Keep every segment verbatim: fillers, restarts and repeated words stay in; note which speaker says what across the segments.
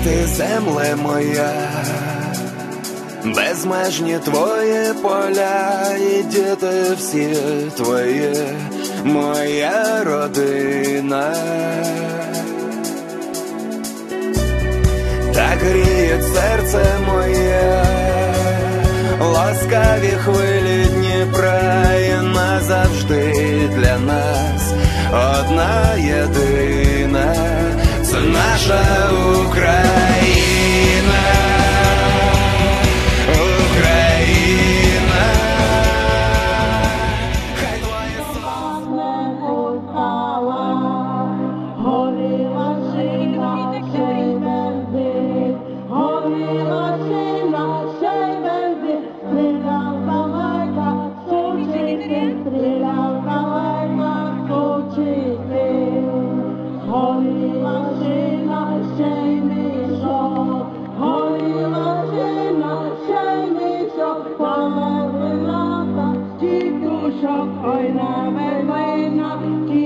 Speaker 1: ти, земле моя, безмежні твої поля, і діти всі твої, моя родина. Так гріє серце моє, ласкаві хвилі Дніпра, і назавжди для нас одна єдина, це наша Україна. Україна. Хай твоє сонце устала, горіла шина, ще й бензин, горіла шина, ще й бензин, стріляв далека, сучити, стріляв далека, сучити, горіла шина, ще й мішок, горіла шина, ще й мішок, половина та тітушок, ой, не вина,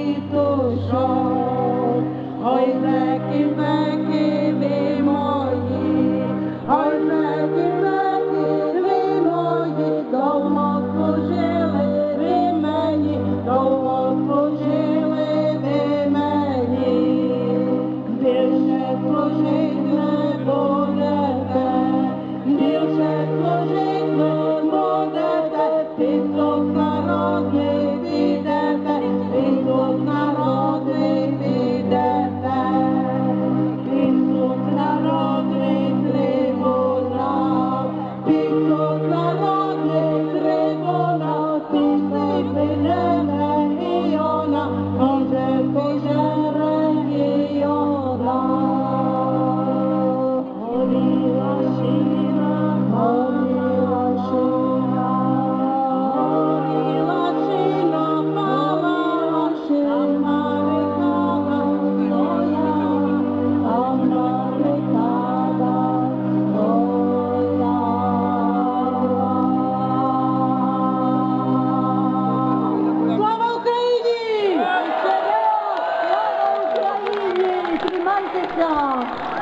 Speaker 1: тітушок, ой, зеки, зеки, ви мої, ой, зеки, зеки, ви мої, довго служили ви мені, довго служили ви мені, більше служить не будете, більше служить не будете, пісок народний підете, пісок народний підете, пісок народний трибунал, пісок народний трибунал, пісок регіона, може пише регіона. Горіла шина, горіла шина, горіла шина, палала шина, рікала своя, вона рікала своя. Слава Україні! Слава Україні! Тримайтеся!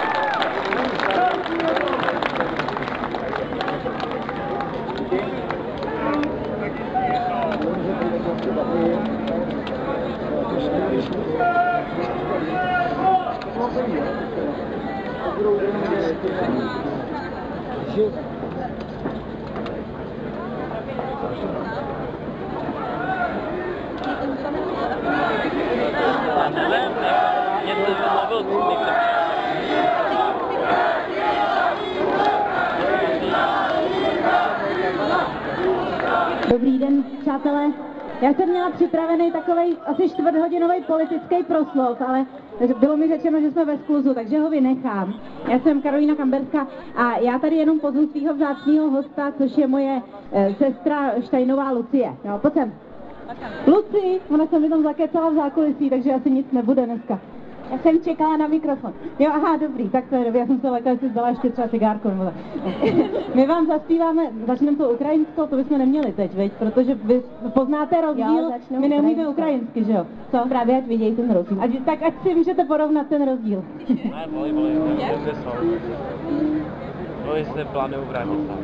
Speaker 2: Dobrý den, přátelé. Já jsem měla připravený takovej asi čtvrthodinový politický proslov, ale bylo mi řečeno, že jsme ve skluzu, takže ho vynechám. Já jsem Karolína Kamberská a já tady jenom pozvu svého vzácného hosta, což je moje e, sestra Štajnová Lucie. Jo, pojď sem. Luci, ona se mi tam zakecala v zákulisí, takže asi nic nebude dneska. Já jsem čekala na mikrofon. Jo, aha, dobrý, tak to je dobrý, já jsem se lekla, jestli zdala ještě třeba cigárku nebo tak. My vám zaspíváme, začneme to ukrajinskou, to bychom neměli teď, veď, protože vy poznáte rozdíl, jo, my neumíme ukrajinsky, že jo? Co? Právě ať vidějí ten rozdíl. Ať, tak ať si můžete porovnat ten rozdíl.
Speaker 3: Ne, boli, boli, kde jsou. To jestli plánují vrátit tam.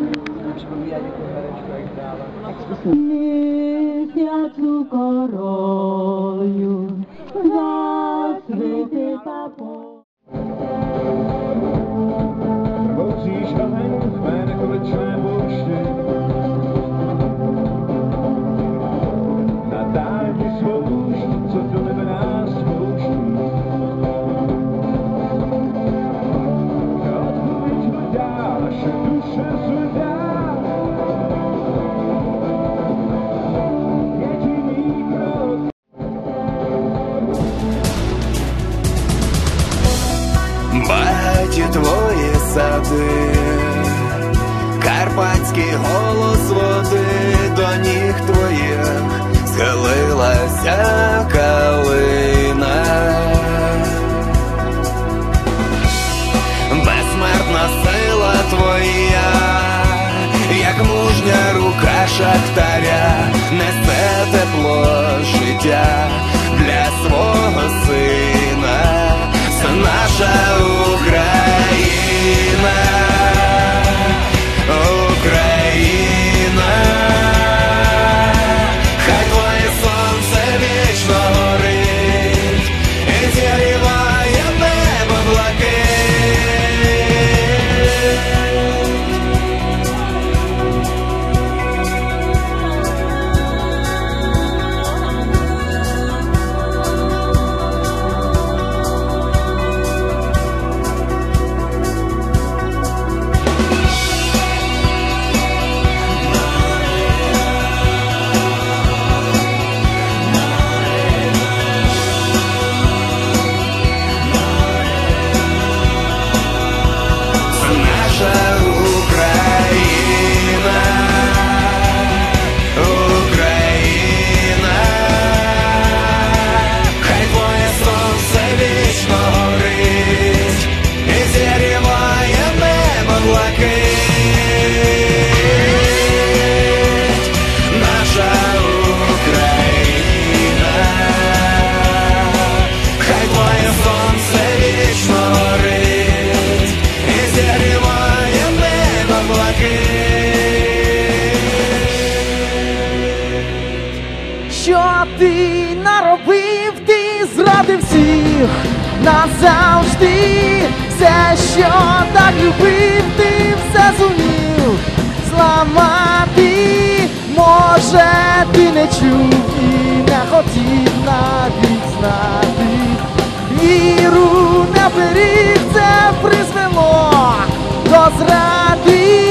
Speaker 2: Měsíčů korolu zasvětí papo.
Speaker 4: Mozíš oheň v mé nekonečné boušti, natáhni svou duši, co do nebe nás pouští. Odpověď mi dá, naše duše zvedá. Jediný krok.
Speaker 1: Багаті твої сади, карпатський голос води, до ніг твоїх схилилася калина. Безсмертна сила твоя, як мужня рука шахтаря, несе тепло життя для свого сина. Це наша Україна.
Speaker 5: кохати всіх назавжди. Все, що так любив, ти все зумів зламати. Може, ти не чув і не хотів навіть знати. Віру не беріг, це призвело до зради.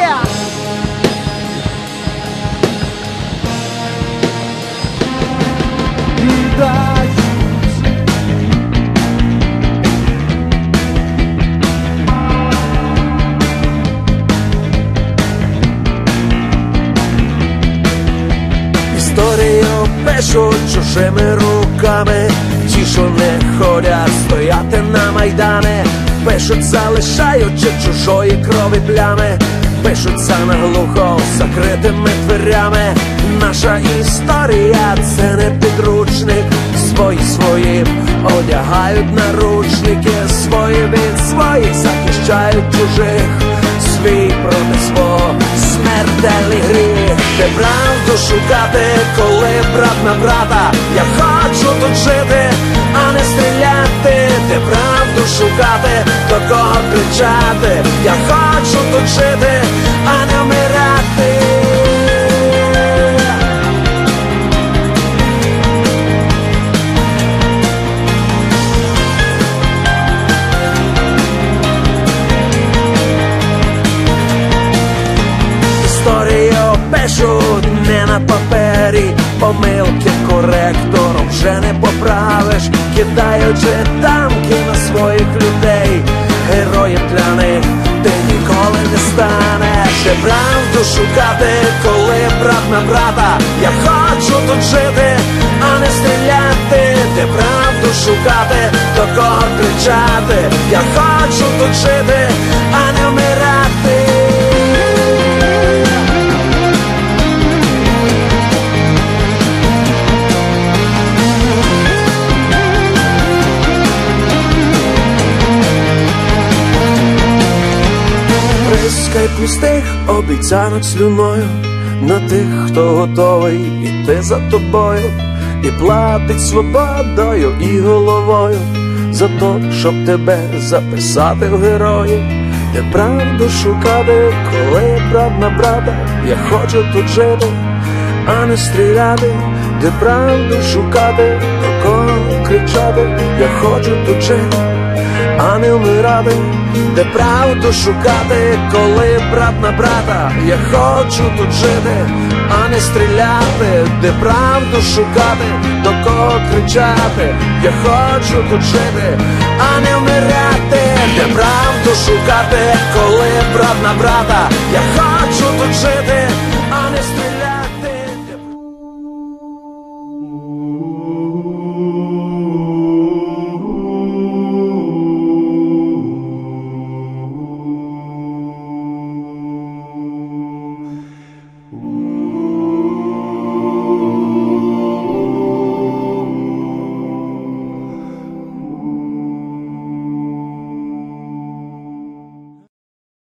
Speaker 5: Віддай.
Speaker 6: Історію пишуть чужими руками, ті, що не ходять стояти на майдани. Пишуть, залишаючи чужої крові плями. Пишуться наглухо закритими дверями. Наша історія — це не підручник. Свої свої одягають наручники. Свої від своїх захищають чужих. Свій проти свого смертельний гріх. Де правду шукати, коли брат на брата? Я хочу тут жити, а не стріляти. Де правду шукати, до кого кричати? Я хочу тут жити, а не вмирати. Історію пишуть не на папері, помилки коректором вже не поправиш. Кидаючи танки на своїх людей, героїв для них ти ніколи не станеш. Де правду шукати, коли брат на брата? Я хочу тут жити, а не стріляти. Де правду шукати, до кого кричати? Я хочу тут жити, а не вмирати. Прискай пустих обіцянок слюною на тих, хто готовий іти за тобою, і платить свободою і головою за то, щоб тебе записати в герої. Де правду шукати, коли брат на брата? Я хочу тут жити, а не стріляти. Де правду шукати, до кого кричати? Я хочу тут жити, а не вмирати. Де правду шукати, коли брат на брата? Я хочу тут жити, а не стріляти. Де правду шукати, до кого кричати? Я хочу тут жити, а не вмирати. Де правду шукати, коли брат на брата? Я хочу